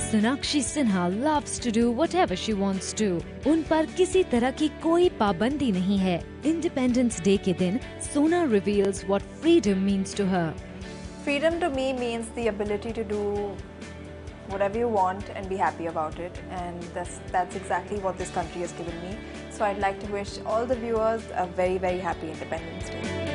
Sonakshi Sinha loves to do whatever she wants to. उन पर किसी तरह की कोई पाबंदी नहीं है. Independence Day के दिन Sona reveals what freedom means to her. Freedom to me means the ability to do whatever you want and be happy about it, and that's exactly what this country has given me. So I'd like to wish all the viewers a very, very happy Independence Day.